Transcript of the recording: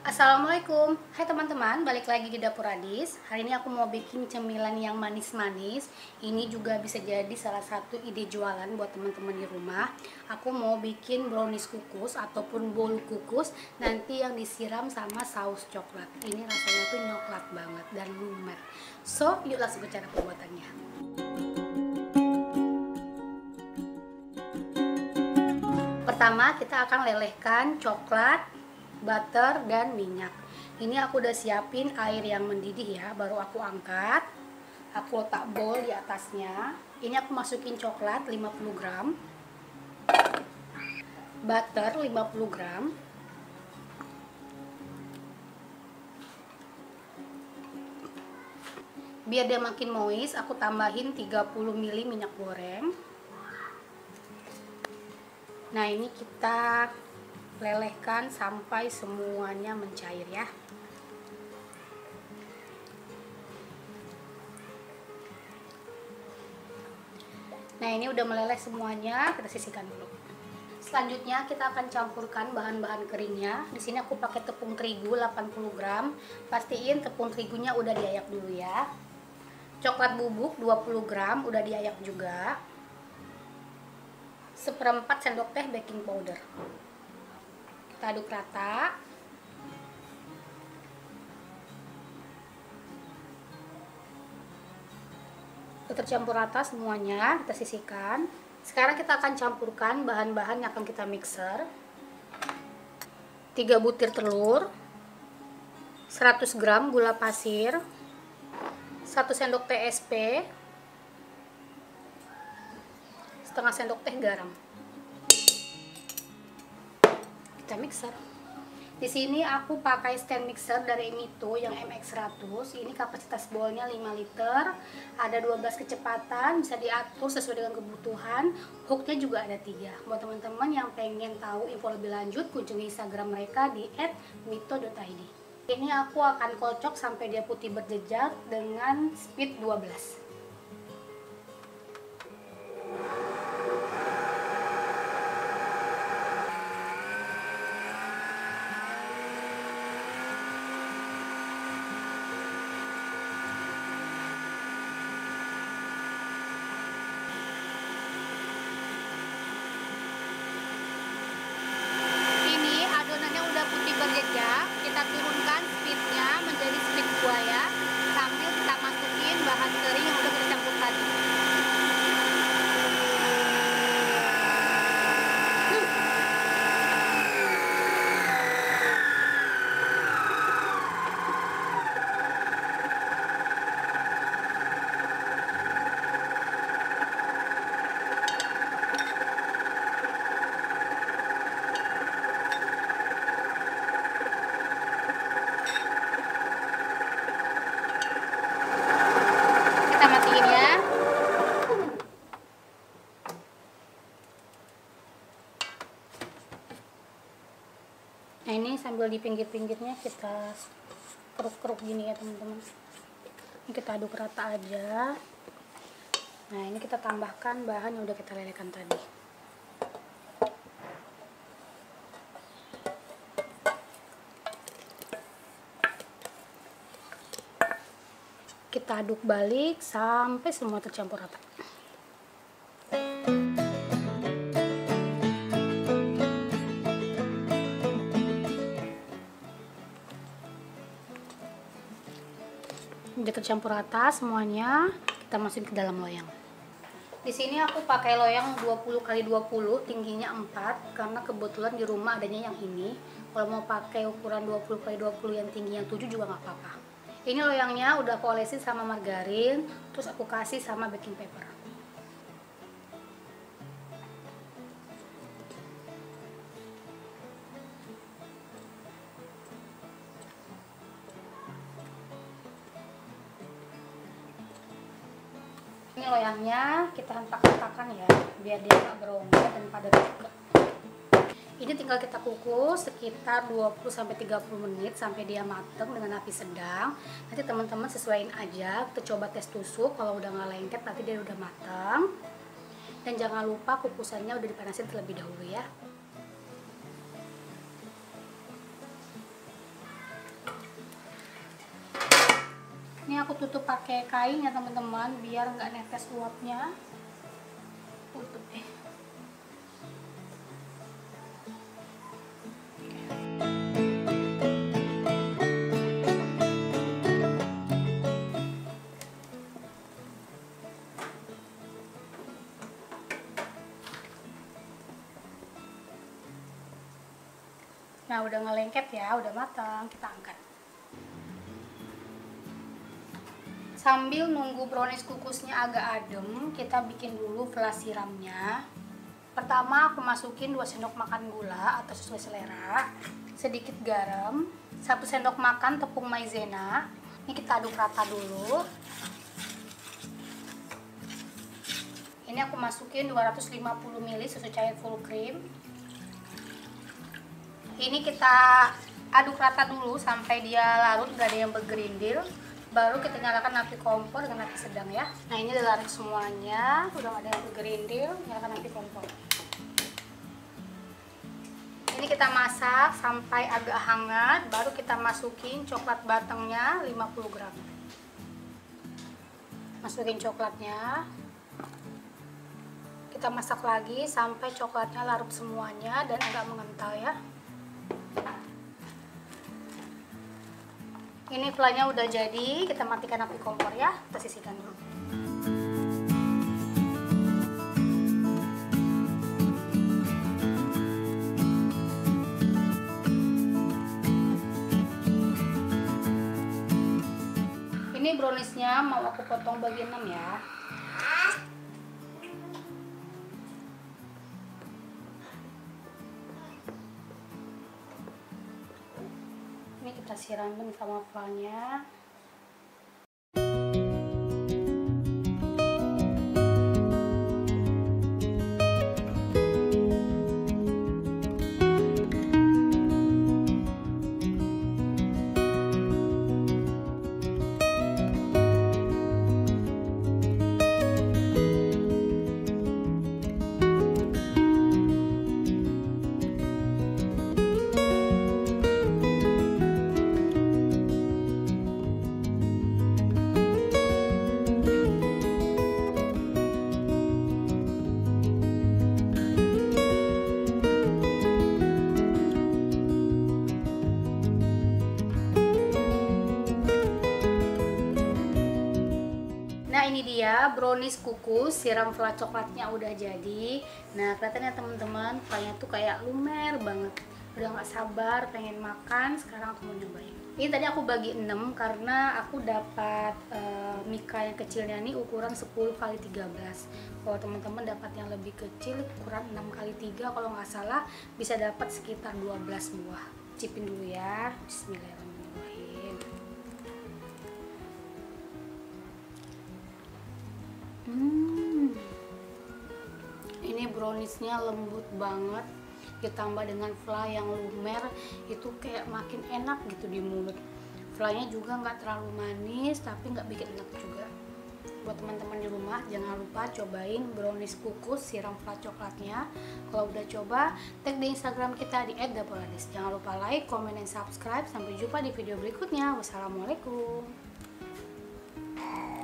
Assalamualaikum, hai teman-teman, balik lagi di Dapur Adis. Hari ini aku mau bikin cemilan yang manis-manis. Ini juga bisa jadi salah satu ide jualan buat teman-teman di rumah. Aku mau bikin brownies kukus ataupun bolu kukus, nanti yang disiram sama saus coklat. Ini rasanya tuh nyoklat banget dan lumer. So, yuk langsung ke cara pembuatannya. Pertama, kita akan lelehkan coklat, butter, dan minyak. Ini aku udah siapin air yang mendidih ya, baru aku angkat. Aku letak bowl di atasnya. Ini aku masukin coklat 50 gram, butter 50 gram, biar dia makin moist, aku tambahin 30 ml minyak goreng. Nah, ini kita lelehkan sampai semuanya mencair ya. Nah, ini udah meleleh semuanya, kita sisihkan dulu. Selanjutnya kita akan campurkan bahan-bahan keringnya. Di sini aku pakai tepung terigu 80 gram. Pastiin tepung terigunya udah diayak dulu ya. Coklat bubuk 20 gram udah diayak juga. Seperempat sendok teh baking powder. Kita aduk rata. Tercampur rata semuanya, kita sisihkan. Sekarang kita akan campurkan bahan-bahan yang akan kita mixer. 3 butir telur, 100 gram gula pasir, 1 sendok teh SP, setengah sendok teh garam. Kita mixer. Di sini aku pakai stand mixer dari Mito yang MX100. Ini kapasitas bowlnya 5 liter. Ada 12 kecepatan, bisa diatur sesuai dengan kebutuhan. Hooknya juga ada 3. Buat teman-teman yang pengen tahu info lebih lanjut, kunjungi Instagram mereka di @mito.id. Ini aku akan kocok sampai dia putih berjejak dengan speed 12. Berjejak, kita turunkan speednya menjadi speed 2 ya, sambil kita masukin bahan kering yang udah kita campur tadi. Nah, ini sambil di pinggir-pinggirnya kita keruk-keruk gini ya teman-teman. Ini kita aduk rata aja. Nah, ini kita tambahkan bahan yang udah kita lelehkan tadi. Kita aduk balik sampai semua tercampur rata. Udah tercampur rata semuanya, kita masukin ke dalam loyang. Di sini aku pakai loyang 20x20, tingginya 4 karena kebetulan di rumah adanya yang ini. Kalau mau pakai ukuran 20x20 yang tingginya 7 juga nggak apa-apa. Ini loyangnya udah aku olesin sama margarin, terus aku kasih sama baking paper. Ini loyangnya kita hentak-hentakan ya, biar dia nggak berongga dan padat juga. Ini tinggal kita kukus sekitar 20-30 menit sampai dia mateng dengan api sedang. Nanti teman-teman sesuaiin aja, kita coba tes tusuk, kalau udah nggak lengket berarti dia udah matang. Dan jangan lupa kukusannya udah dipanasin terlebih dahulu ya. Ini aku tutup pakai kain ya teman-teman, biar nggak netes uapnya. Tutup deh. Nah, udah ngelengket ya, udah matang, kita angkat. Sambil nunggu brownies kukusnya agak adem, kita bikin dulu flas siramnya. Pertama aku masukin 2 sendok makan gula atau sesuai selera, sedikit garam, 1 sendok makan tepung maizena. Ini kita aduk rata dulu. Ini aku masukin 250 ml susu cair full cream. Ini kita aduk rata dulu sampai dia larut, gak ada yang bergerindil. Baru kita nyalakan api kompor dengan api sedang ya. Nah, ini udah larut semuanya, udah gak ada yang bergerindil, nyalakan api kompor. Ini kita masak sampai agak hangat, baru kita masukin coklat batangnya 50 gram. Masukin coklatnya. Kita masak lagi sampai coklatnya larut semuanya dan agak mengental ya. Ini flannya udah jadi, kita matikan api kompor ya, kita sisihkan dulu. Ini browniesnya mau aku potong bagi 6 ya. Ini kita siramin sama flannya. Nah, ini dia brownies kukus siram fla coklatnya udah jadi. Nah, kelihatan ya teman-teman, flanya tuh kayak lumer banget. Udah nggak sabar pengen makan, sekarang aku mau nyobain. Ini tadi aku bagi 6 karena aku dapat mika yang kecilnya nih ukuran 10 x 13. Kalau teman-teman dapat yang lebih kecil ukuran 6 x 3, kalau nggak salah bisa dapat sekitar 12 buah. Cipin dulu ya. Bismillahirrahmanirrahim. Ini browniesnya lembut banget, ditambah dengan fla yang lumer, itu kayak makin enak gitu di mulut. Flanya juga nggak terlalu manis tapi nggak bikin enak juga. Buat teman-teman di rumah jangan lupa cobain brownies kukus siram fla coklatnya. Kalau udah coba, tag di Instagram kita di @dapoladis. Jangan lupa like, comment, dan subscribe. Sampai jumpa di video berikutnya. Wassalamualaikum.